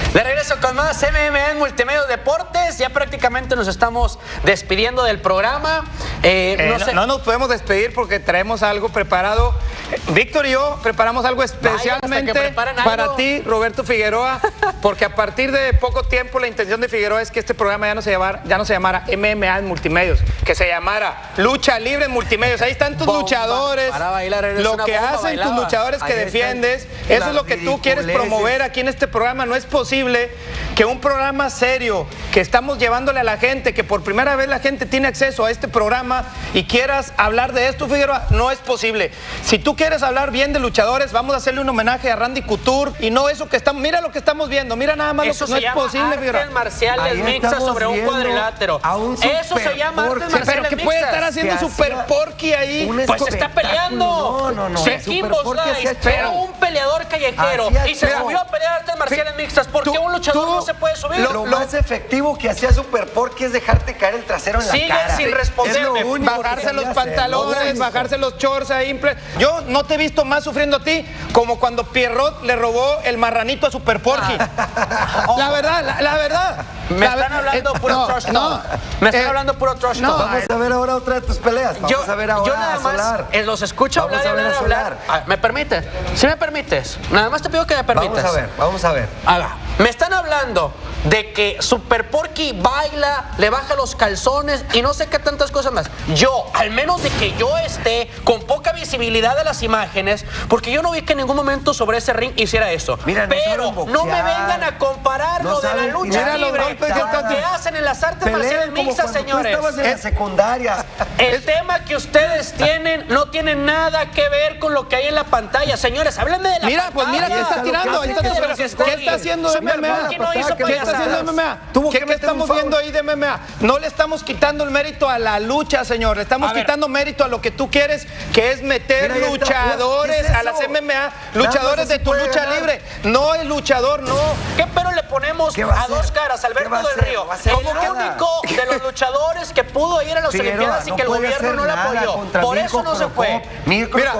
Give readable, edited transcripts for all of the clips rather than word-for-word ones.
De regreso con más MMA en Multimedios Deportes. Ya prácticamente nos estamos despidiendo del programa. No nos podemos despedir porque traemos algo preparado. Víctor y yo preparamos algo especialmente para ti, Roberto Figueroa, porque a partir de poco tiempo la intención de Figueroa es que este programa ya no se llamara MMA en Multimedios, que se llamara Lucha Libre en Multimedios. Ahí están tus luchadores, lo que hacen tus luchadores que defiendes. Eso es lo que tú quieres promover aquí en este programa. No es posible que un programa serio que estamos llevándole a la gente, que por primera vez la gente tiene acceso a este programa y quieras hablar de esto, Figueroa, no es posible. Si tú quieres hablar bien de luchadores, vamos a hacerle un homenaje a Randy Couture y no eso que estamos, mira lo que estamos viendo, mira nada más eso lo que no es posible, Figueroa. Artes marciales mixtas sobre un cuadrilátero. Eso se llama artes marciales mixtas. Pero ¿qué puede estar haciendo Super Porky ahí? Pues se está peleando. No. Era un peleador callejero y se subió a pelear artes marciales mixtas. ¿Por qué un luchador no se puede subir? Lo más efectivo que hacía Super Porky es dejarte caer el trasero en la cara. Sigue sin responderme. Bajarse los pantalones, bajarse los shorts ahí. Yo no te he visto más sufriendo a ti como cuando Pierrot le robó el marranito a Super Porky. La verdad. Me están hablando puro trash talk. Me están hablando puro trash talk. Vamos a ver ahora otra de tus peleas. Vamos a ver ahora yo nada más los escucho hablar. ¿Me permites? ¿Sí me permites? Nada más te pido que me permitas. Vamos a ver. Me están hablando de que Super Porky baila, le baja los calzones y no sé qué tantas cosas más. Yo, al menos de que yo esté con poca visibilidad de las imágenes, porque yo no vi que en ningún momento sobre ese ring hiciera eso. Mira, pero no me vengan a comparar lo de la lucha libre que hacen en las artes marciales mixtas, señores. Tú estabas en la secundaria. El tema que ustedes tienen no tiene nada que ver con lo que hay en la pantalla, señores. Háblenme de la pantalla. Pues mira qué está tirando. ¿Qué está haciendo de MMA? ¿Qué está haciendo de MMA? ¿Qué estamos viendo ahí de MMA? No le estamos quitando el mérito a la lucha, señor. Le estamos quitando mérito a lo que tú quieres, que es meter luchadores a las MMA, luchadores de tu lucha libre. No el luchador, no. ¿Qué pero le ponemos a dos caras? Alberto del Río, como único de los luchadores que pudo ir a las Olimpiadas y que el gobierno no lo apoyó. Por eso no se fue. Mira,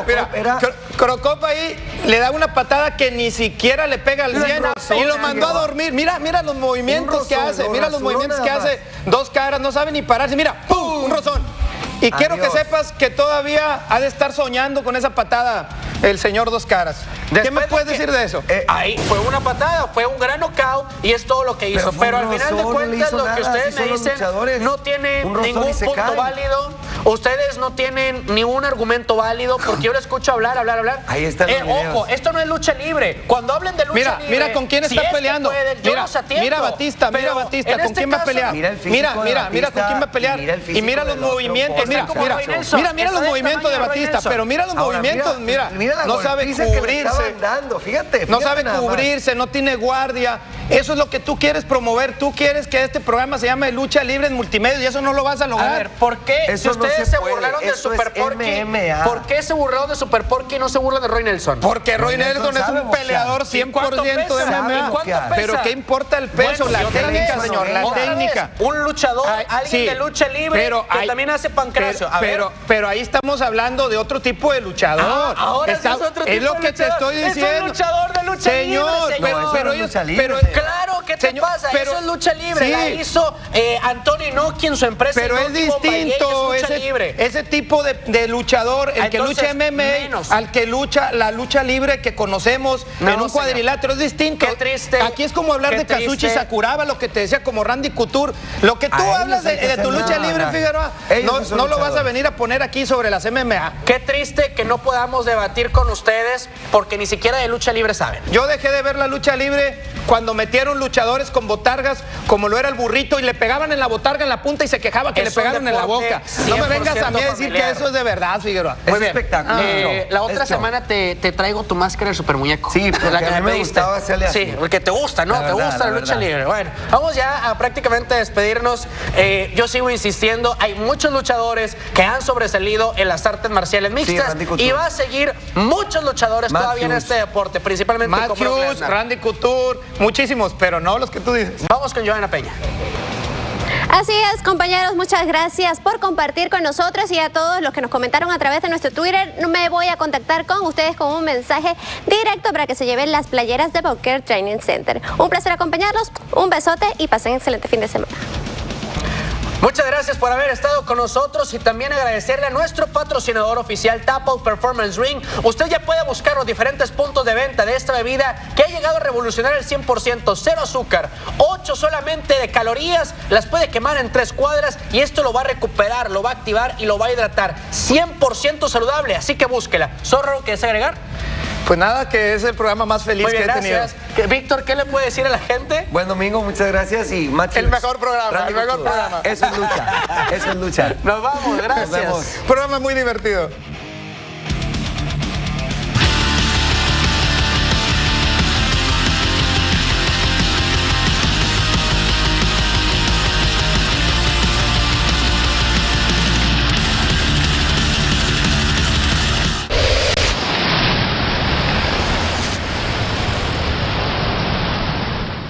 Crocop ahí le da una patada que ni siquiera le pega al 100 y lo mandó a dormir. Mira los movimientos que hace. Mira los movimientos que hace. Dos caras, no sabe ni pararse. Mira, ¡pum! Un rozón. Y quiero que sepas que todavía ha de estar soñando con esa patada el señor Dos Caras. ¿Qué me puedes decir de eso? Ahí fue una patada, fue un gran knockout y es todo lo que hizo. Pero al final de cuentas, lo que ustedes me dicen no tiene ningún punto válido. Ustedes no tienen ningún argumento válido porque yo le escucho hablar. Ahí están los videos. Ojo, esto no es lucha libre. Cuando hablen de lucha libre, mira con quién está peleando. Mira Batista, ¿con quién va a pelear? Mira con quién va a pelear. Y mira los movimientos. Mira los movimientos de Batista, pero mira los movimientos, no sabe cubrirse. No sabe cubrirse, no tiene guardia. Eso es lo que tú quieres promover. Tú quieres que este programa se llame Lucha Libre en Multimedios y eso no lo vas a lograr. A ver, ¿por qué si ustedes se burlaron de Super Porky? ¿Por qué se burlaron de Super Porky y no se burlan de Roy Nelson? Porque Roy Nelson es un peleador 100% de MMA. Pero ¿qué importa el peso? La técnica, señor, la técnica. Un luchador, alguien de lucha libre que también hace pancracio. Pero ahí estamos hablando de otro tipo de luchador. Ahora es otro tipo de luchador. Es lo que te estoy diciendo. Es un luchador de lucha libre, claro, ¿qué te pasa? Eso es lucha libre. La hizo Antonio Inoki en su empresa. Pero es distinto ese tipo de luchador, el que lucha MMA, al que lucha la lucha libre que conocemos en un cuadrilátero. Es distinto. Qué triste. Aquí es como hablar de Kazuchi Sakuraba, lo que te decía como Randy Couture. Lo que tú hablas de tu lucha libre, Figueroa, no lo vas a venir a poner aquí sobre las MMA. Qué triste que no podamos debatir con ustedes porque ni siquiera de lucha libre saben. Yo dejé de ver la lucha libre cuando metieron luchadores con botargas como lo era el Burrito y le pegaban en la botarga en la punta y se quejaba que le pegaran en la boca. No me vengas a mí a decir que eso es de verdad, Figueroa. Muy bien. Espectáculo. La otra semana te traigo tu máscara de Super Muñeco. Sí, porque la que a mí me gustaba hacerle así. Sí, porque te gusta, ¿no? Te gusta la lucha libre. Bueno, vamos ya a prácticamente despedirnos. Yo sigo insistiendo, hay muchos luchadores que han sobresalido en las artes marciales mixtas y va a seguir muchos luchadores todavía en este deporte, principalmente Randy Couture, muchísimos, pero no los que tú dices. Vamos con Johanna Peña. Así es, compañeros, muchas gracias por compartir con nosotros y a todos los que nos comentaron a través de nuestro Twitter. Me voy a contactar con ustedes con un mensaje directo para que se lleven las playeras de Bowker Training Center. Un placer acompañarlos, un besote y pasen un excelente fin de semana. Muchas gracias por haber estado con nosotros y también agradecerle a nuestro patrocinador oficial Tapao Performance Drink. Usted ya puede buscar los diferentes puntos de venta de esta bebida que ha llegado a revolucionar el 100%, cero azúcar, 8 solamente de calorías, las puede quemar en 3 cuadras y esto lo va a recuperar, lo va a activar y lo va a hidratar. 100% saludable, así que búsquela. ¿Zorro, quieres agregar? Pues nada, que es el programa más feliz que he tenido. Víctor, ¿qué le puede decir a la gente? Buen domingo, muchas gracias y Machi. El mejor programa, el mejor programa. Eso es lucha, eso es lucha. Nos vamos, gracias. Programa muy divertido.